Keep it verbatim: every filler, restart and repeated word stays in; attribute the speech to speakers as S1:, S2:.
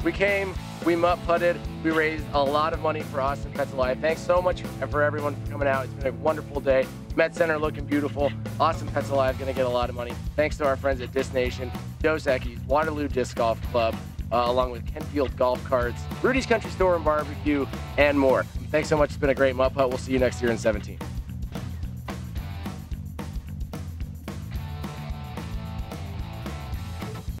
S1: We came, we mutt putted, we raised a lot of money for Austin Pets Alive. Thanks so much for everyone for coming out. It's been a wonderful day. Met Center looking beautiful. Austin Pets Alive gonna get a lot of money. Thanks to our friends at Disc Nation, Dos Equis, Waterloo Disc Golf Club, uh, along with Kenfield Golf Carts, Rudy's Country Store and Barbecue, and more. Thanks so much. It's been a great mutt putt. We'll see you next year in seventeen.